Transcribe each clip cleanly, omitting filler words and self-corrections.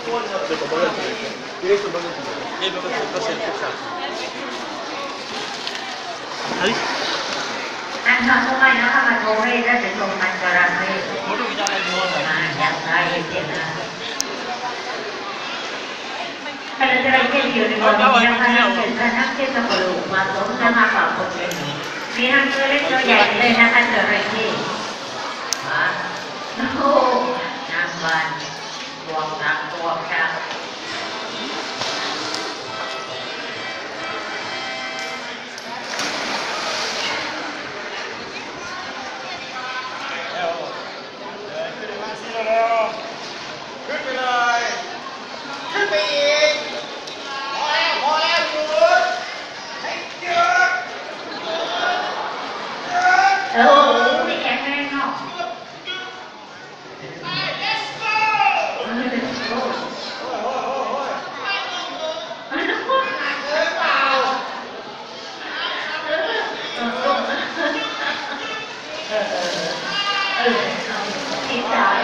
Dopo magari diretto magazino. E lo faccio sempre. Hai? อันทำทำไมนะคะมาโทรให้ได้เป็นตรงมันกระไรอย่างไรเช่นนั้นขณะที่เราเที่ยวอยู่ในวันนี้นะคะนักเรียนและนักเที่ยวสมุทรมาสมจะมาฝากคนเรียนมีทั้งตัวเล็กตัวใหญ่เลยนะคะเจออะไรที่โอ้โหน้ำบานบวกน้ำบวกน้ำขึ้นไปเลยขึ้นไปอีกพอแล้วหยุดให้หยุดโอ้ไม่แข็งแรงเนาะLet's go ที่ตาย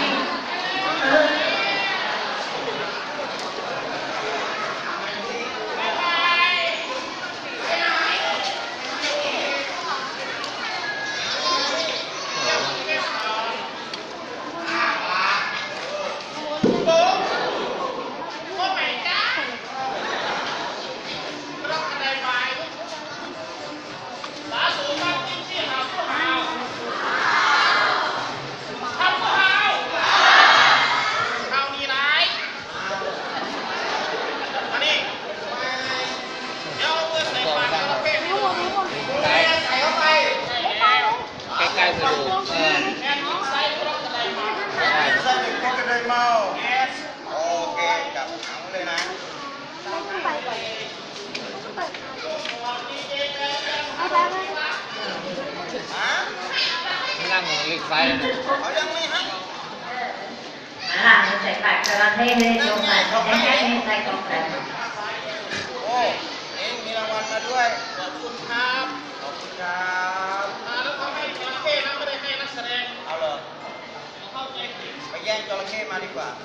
นั่งหลีกไฟเขายังไม่ให้หลังใส่ปากจระเข้ให้ลงมาให้ใส่กล่องกันโอ้นี่มีรางวัลมาด้วยขอบคุณครับขอบคุณครับแล้วเขาให้จระเข้นะไม่ได้ให้นักแสดงเอาเลยไปแย่งจระเข้มาดีกว่า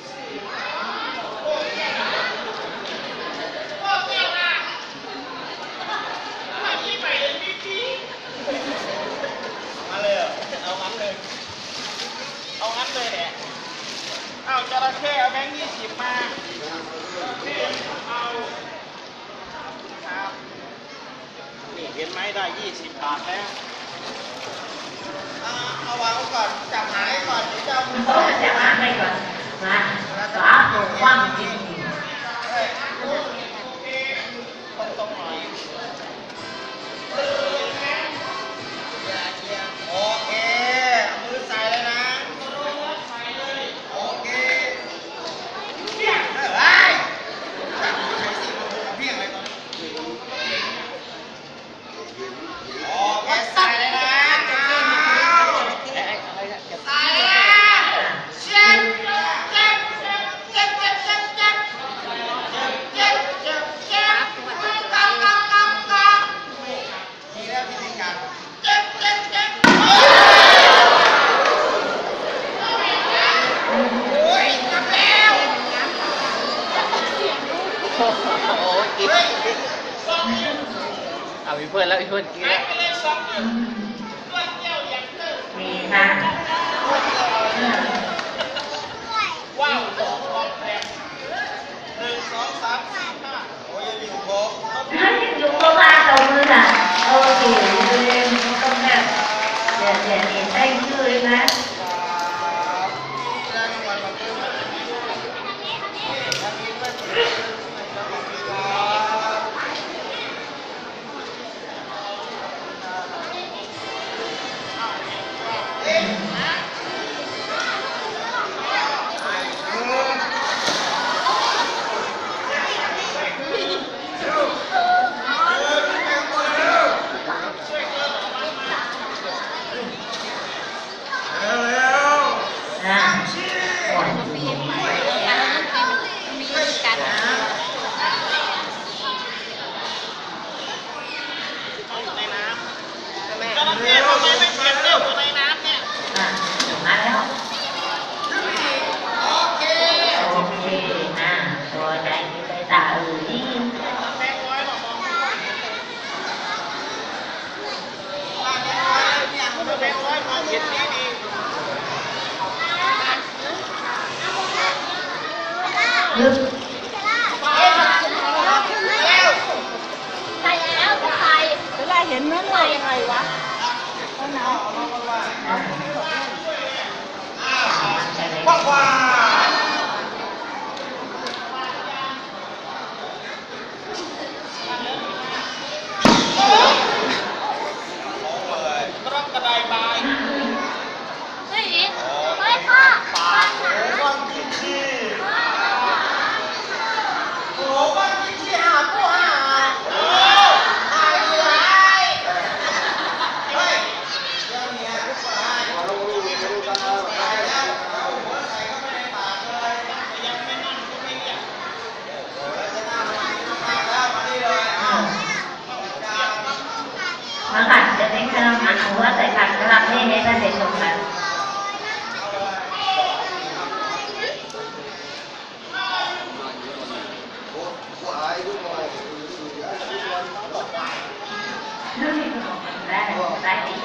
มาเลยเอางั้นเลยเอางั้นเลยแหละเอาจระเข้เอาแบงค์20มาเอาครับนี่เห็นไหมได้20 บาทแล้วเอาวางก่อนจับหายก่อนเดี๋ยวจะเอามือจับหางให้ก่อนมาสาธุความจริงตรงหน่อยโอเคมือใส่เลยนะใส่เลยโอเคเพี้ยงเฮ้ยจับมือใช้สิเพี้ยงเลยตอนนี้โอเคใส่เลยนะใส่เลยเช็ดเจ็บเจ็บเจ็บเจ็บเจ็บเจ็บเจ็บเจ็บเจ็บกังกังกังกังดีแล้วที่มีการเจ็บเจ็บเจ็บโอ้ยกลับแล้วโอ้ยกินเอามีเพื่อนแล้วมีเพื่อนกินแล้วมีค่ะว้าวลองแพง1 2 3 4 5โอ้ยยังอยู่ครบอยู่ก็มาตรงมือค่ะโอเคเลยต้องแบบเดี๋ยวได้ชื่อนะเอ๊ะลึกใส่แล้วก็ใส่เวลาเห็นนั่นเลยยังไงวะเอาหนาวว้า Crocodile bye เฮ้ยเฮ้ยพ่อปากโหวังกินชีโหวังกินชีหาผู้หาโอ้หายไรเฮ้ยเจ้าเนี่ยผู้ชายตายแล้วเอาหัวใส่เข้าไปในปากเลยยังไม่นั่นก็ไม่เรียกโอ้แล้วจะน่ามาที่น้ำตาแล้วมานี่เลยเอามากัดจะได้ขนมหนูว่าใส่ผักกระหล่ำนี่ให้ท่านเด็กชมกันได้ดี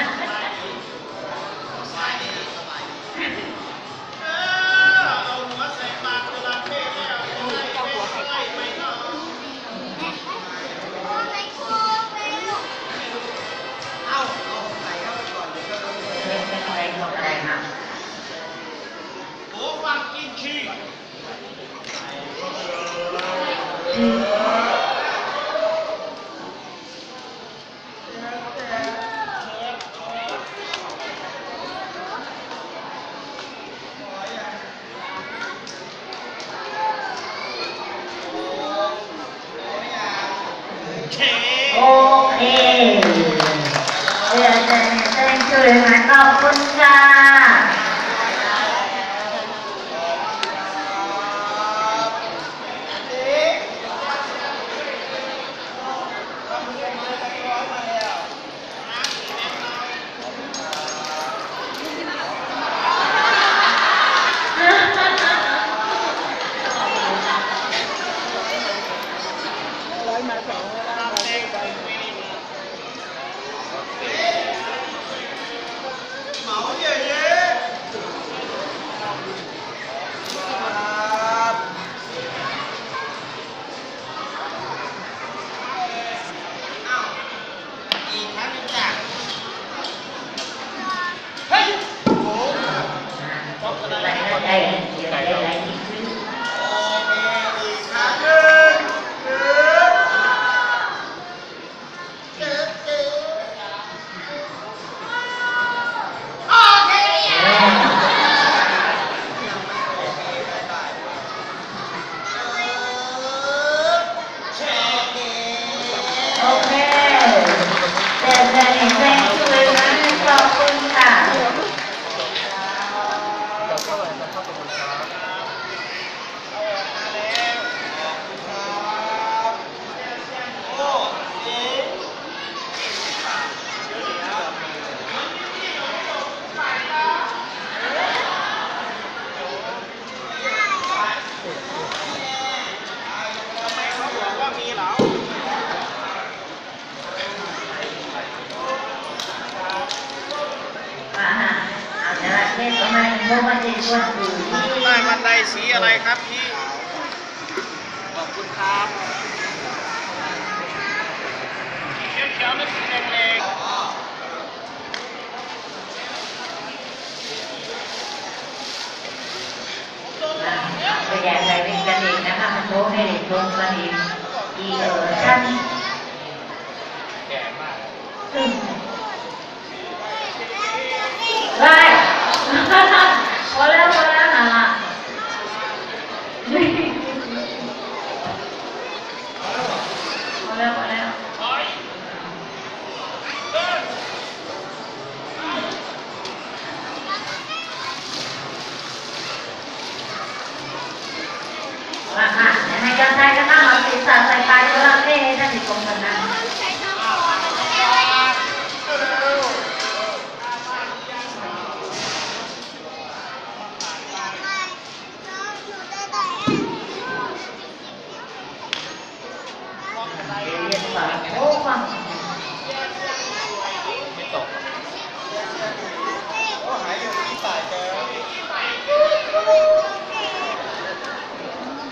เอาหัวใส่ปากเวลาเท่แล้วไล่ไปเนาะเอาใส่เข้าไปก่อนเดี๋ยวก็โดนไม่ค่อยลงอะไรค่ะโอ้ฟังกินชีโอเคthank you เลยนะขอบคุณค่ะร้อยมาสองแล้วมาด้วยกันเหมาเย่เย่อีกครั้งนึงจ้ะเฮ้ยโอ้อะไรได้เดี๋ยวได้อะไรอีกโอเคอีกครั้งหนึ่งโอเคโอเคแต่เห็นแรงช่วยนะขอบคุณค่ะ เอาแต่ละเทศประมาณโลกมันจะชวนอยู่ที่ใต้บันไดสีอะไรครับพี่ ขอบคุณครับเขียวๆนี่สีแดงๆตัวอย่างไรเป็นกันเองนะคะมันโชว์ให้เด็กชมกันเองดีท่านแก่มากได้พอแล้วนะล่ะพอแล้วให้กันใช้กันนะเราติดสายใส่ไปแล้วให้ท่านติดตรงกันนะเรียนแบบโอ้ฟังไม่ตกโอ้หายอยู่ที่สายเจอ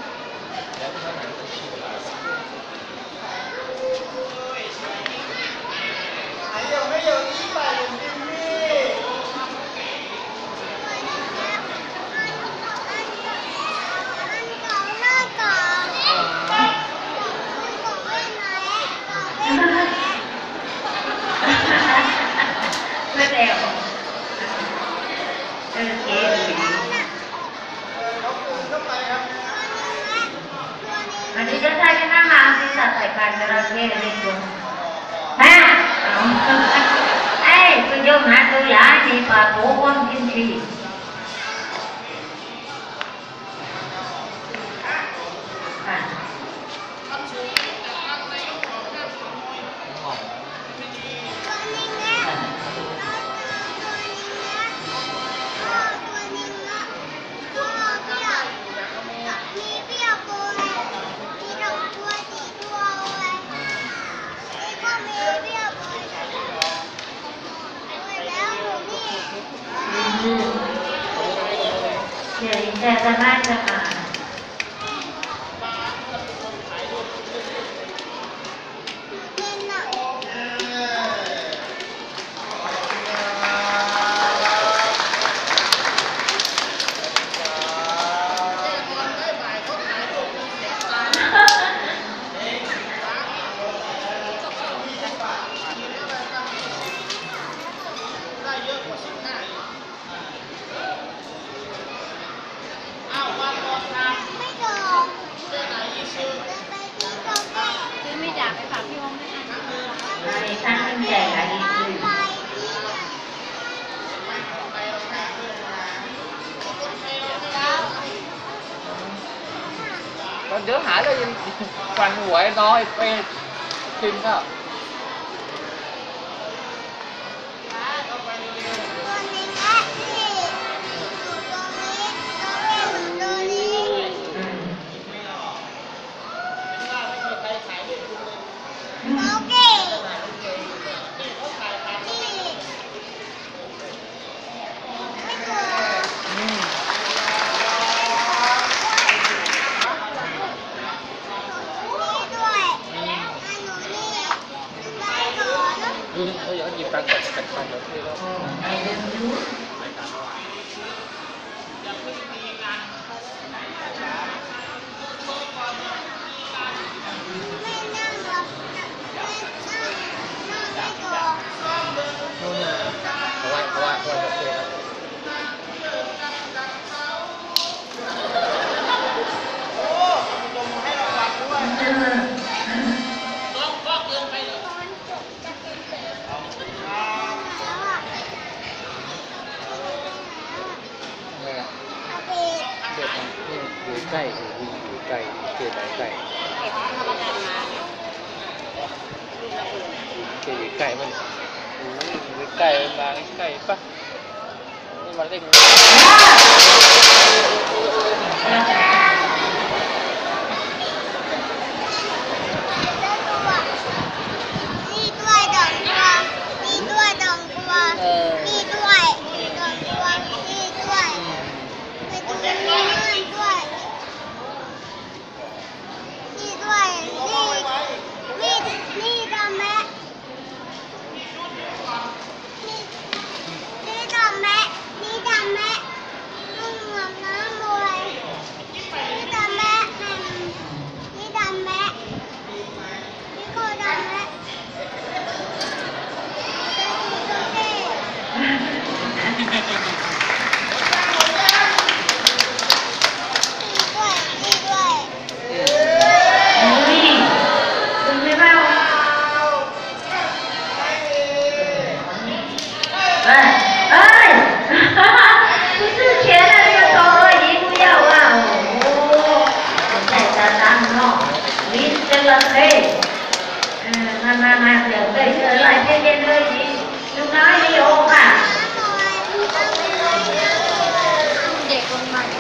สัตว์สายพันธุ์จระเข้เล็กลงฮะไอ้คุณโยมหาตัวหลานนี่ปลาโป่งกินชีแต่จะน่าจะมาเดี๋ยวหาเลยยังฟันหัวน้อยไปกินก็เดี๋ยวหยิบตังค์ก่อนจัดฟันเดี๋ยวพี่แล้วเพราะว่าเดี๋ยวพี่แล้วอยู่ใกล้อยู่ใกล้เกยใกล้เกยใกล้มันอยู่ใกล้มาใกล้ปะนี่มาเล่นมาเดี๋ยวเลยอะไรเย็นๆเลยลูกน้อยนี่โอ้ค่ะเด็กคนใหม่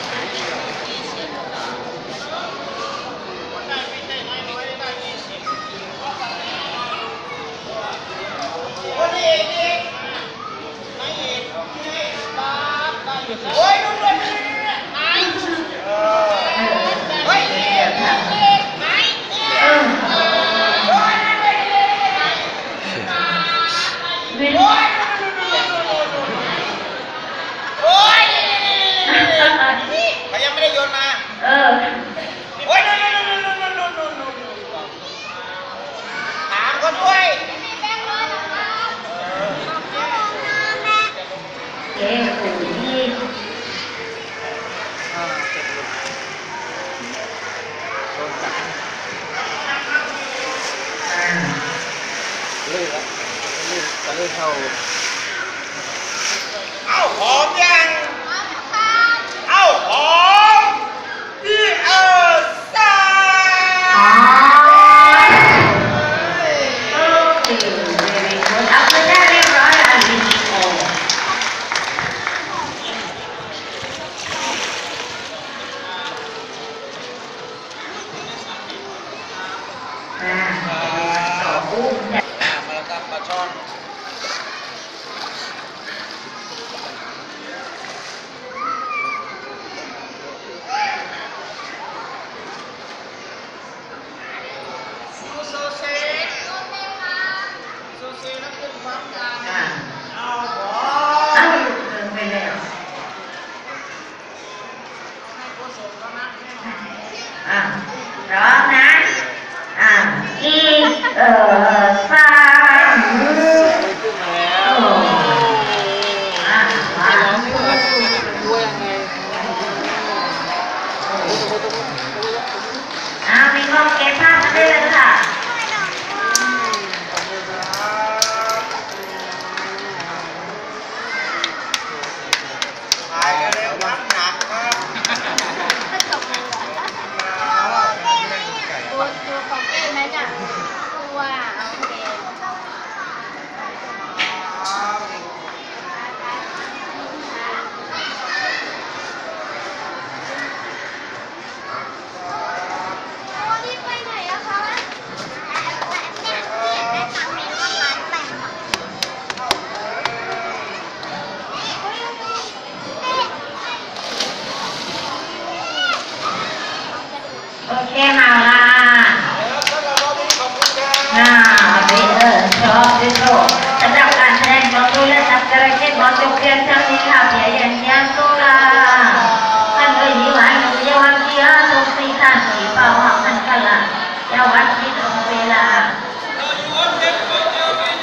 โอ้ยดูด้วยไหนเฮ้ยไหนยเท่าเอ้าหอมยังเอ้าหอมพี่ซ่าอ๋อโอเคvery good เอาไปได้เรียบร้อยแล้ววิดีโอต่ออุ้มเนี่ยมาแล้วครับปลาช่อนโซเซแล้วขึ้นความดันเอาหอมเอาเดินไปแล้วให้ผู้ส่งก็นักแน่นอนพร้อมนะอีสามขึ้นมาแล้วมาด้วยยังไงมีกล้องเก็บภาพมาได้เลยค่ะถ่ายกันเร็วครับหนักมากดูของเองนะจ๊ะตัวโอเควันนี้ไปไหนอะคะได้ตังค์ในร้านแต่งค่ะโอเคมาละ